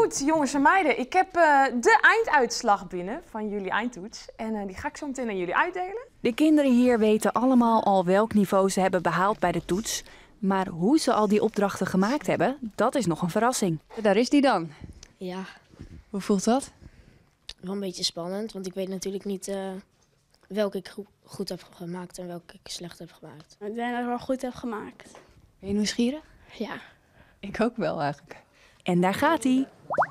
Goed, jongens en meiden. Ik heb de einduitslag binnen van jullie eindtoets. En die ga ik zo meteen aan jullie uitdelen. De kinderen hier weten allemaal al welk niveau ze hebben behaald bij de toets. Maar hoe ze al die opdrachten gemaakt hebben, dat is nog een verrassing. Daar is die dan. Ja, Hoe voelt dat? wel een beetje spannend, want ik weet natuurlijk niet welke ik goed heb gemaakt en welke ik slecht heb gemaakt. Ik denk dat ik wel goed heb gemaakt. Ben je nieuwsgierig? Ja. Ik ook wel eigenlijk. En daar gaat hij.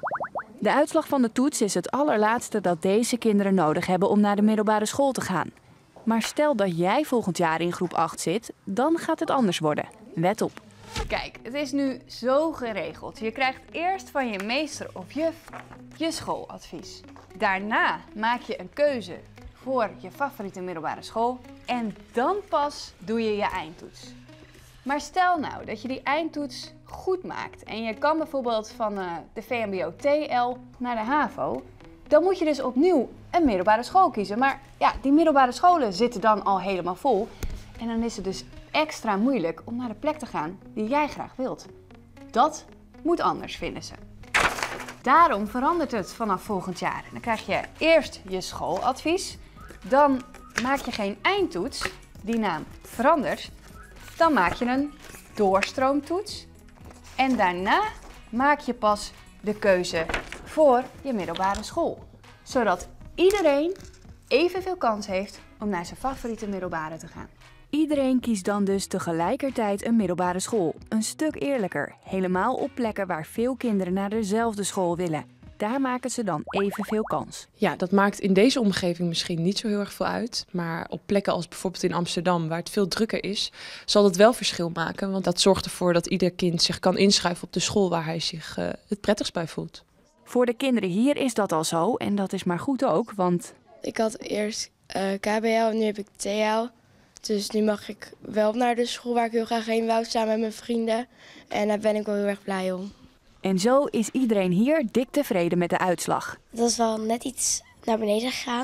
De uitslag van de toets is het allerlaatste dat deze kinderen nodig hebben om naar de middelbare school te gaan. Maar stel dat jij volgend jaar in groep 8 zit, dan gaat het anders worden. Let op. Kijk, het is nu zo geregeld. Je krijgt eerst van je meester of juf je schooladvies. Daarna maak je een keuze voor je favoriete middelbare school. En dan pas doe je je eindtoets. Maar stel nou dat je die eindtoets goed maakt en je kan bijvoorbeeld van de VMBO-TL naar de HAVO. Dan moet je dus opnieuw een middelbare school kiezen. Maar ja, die middelbare scholen zitten dan al helemaal vol. En dan is het dus extra moeilijk om naar de plek te gaan die jij graag wilt. Dat moet anders, vinden ze. Daarom verandert het vanaf volgend jaar. Dan krijg je eerst je schooladvies. Dan maak je geen eindtoets. Die naam verandert. Dan maak je een doorstroomtoets. En daarna maak je pas de keuze voor je middelbare school. Zodat iedereen evenveel kans heeft om naar zijn favoriete middelbare te gaan. Iedereen kiest dan dus tegelijkertijd een middelbare school. Een stuk eerlijker. Helemaal op plekken waar veel kinderen naar dezelfde school willen. Daar maken ze dan evenveel kans. Ja, dat maakt in deze omgeving misschien niet zo heel erg veel uit. Maar op plekken als bijvoorbeeld in Amsterdam, waar het veel drukker is, zal dat wel verschil maken. Want dat zorgt ervoor dat ieder kind zich kan inschrijven op de school waar hij zich het prettigst bij voelt. Voor de kinderen hier is dat al zo en dat is maar goed ook, want Ik had eerst KBL en nu heb ik TL. Dus nu mag ik wel naar de school waar ik heel graag heen wou, samen met mijn vrienden. En daar ben ik wel heel erg blij om. En zo is iedereen hier dik tevreden met de uitslag. Het was wel net iets naar beneden gegaan.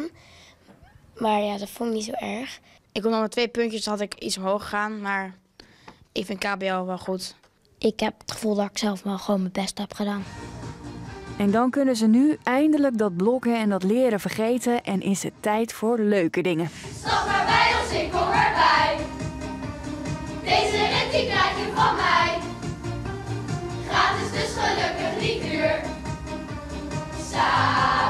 Maar ja, dat vond ik niet zo erg. Ik kon nog met 2 puntjes, had ik iets omhoog gegaan. Maar ik vind KBL wel goed. Ik heb het gevoel dat ik zelf wel gewoon mijn best heb gedaan. En dan kunnen ze nu eindelijk dat blokken en dat leren vergeten en is het tijd voor leuke dingen. Stap maar bij ons, ik kom erbij. Deze rit die krijg je van mij. Gratis dus gelukkig niet duur. Samen